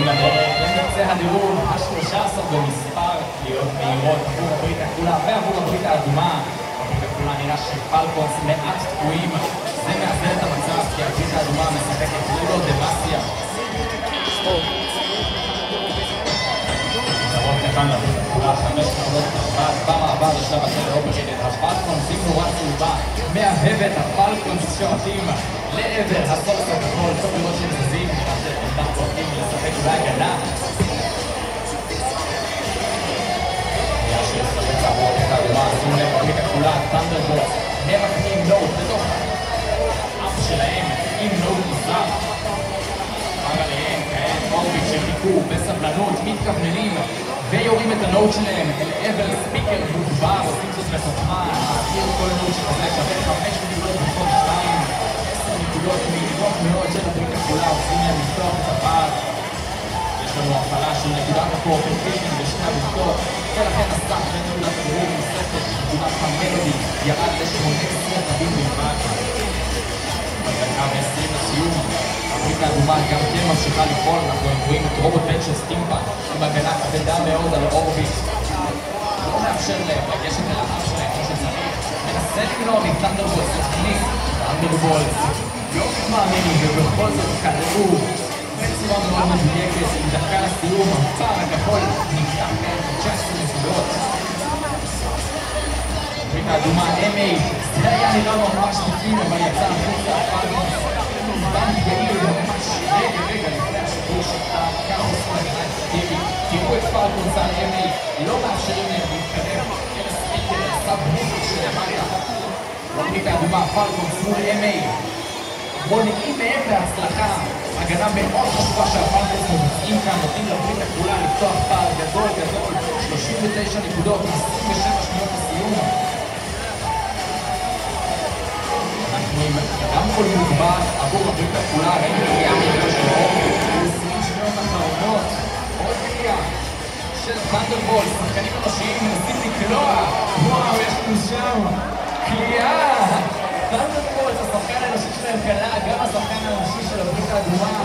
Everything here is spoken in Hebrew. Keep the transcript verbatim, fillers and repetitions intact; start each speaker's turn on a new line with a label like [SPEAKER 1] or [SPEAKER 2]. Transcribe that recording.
[SPEAKER 1] למקצה הדירוג ה-שלוש עשרה במספר להיות מהירות עבור הברית הכחולה ועבור הברית האדומה. הברית הכחולה נראה שפלקונס מעט תקועים. זה מאזן את המצב כי הברית האדומה משחקת ללא דמאסיה. זרות קטן לברית הכחולה, חמש נקודות אחת במעבר לשלב הטל-אוברייטד. הפלקונס עם נורה צהובה מאהבת הפלקונס שועטים לעבר הסולס הכחול. טוב לראות שהם זזים, הם צועקים לשחק בהגנה. היה שישחק לעבור את האדומה, שימו לב, הברית הכחולה, טנדרבולט, הם מקנים נוט לתוך האף שלהם עם נוט נוסף. אחר עליהם כעת אורביט שחיכו בסבלנות, מתכווננים ויורים את הנוט שלהם אל עבר ספיקר מוגבר, עושים זאת בחוכמה. להכיר כל נוט שכזה שווה חמש נקודות במקום שתיים, עשר נקודות מהירות מאוד של הברית הכחולה, עושים להם לפתוח את הפער. יש לנו הפעלה של נקודת הפורפנטיישן בשני הבריתות, ולכן הסף בין נקודת הדירוג נוספת נקודת המלודי ירד ל-שמונה עשרה רבים בלבד. בדקה ועשרים לסיום, הברית האדומה גם כן ממשיכה לפעול. אנחנו רואים את רובוט בן של סטימפאק עם הגנה כבדה מאוד על אורביט. לא מאפשר להם לגשת אל האף שלהם כמו שצריך, מנסה למנוע מטנדרבולט להכניס. טנדרבולט לא מאמינים ובכל זאת קראו בצורה מאוד מדויקת. עם דקה לסיום, הפער הכחול נפתח תשע עשרה נקודות. הברית האדומה אם איי, זה היה נראה ממש נפים, אבל יצא החוצה הפלקונס בן גאיל ממש רגע רגע לפני השיפור שתה כאוס מהגנה אפקטיבית. תראו את פלקונס על אם איי, לא מאפשרים להם להתקדם אל הספיקר, הסאב מוזיק שלמטה. הברית האדומה, פלקונס מול אם איי, מונעים מהם בהצלחה. הגנה מאוד חשובה שהפלקונס מבצעים כאן, נותנים לברית הכחולה לפתוח פער גדול גדול, שלושים ותשע נקודות, עשרים ושבע שניות לסיום. אנחנו עם גם כל מוגבל עבור הברית הכחולה, ראינו פגיעה מגיעה של אורביט, עשרים שניות אחרונות, עוד פגיעה של טנדרבולט, שחקנים אנושיים מנסים לקלוע, וואו, יש לנו שם קליעה. טנדרבולט, השחקן האנושי שלהם קלע, גם השחקן האנושי של הברית האדומה.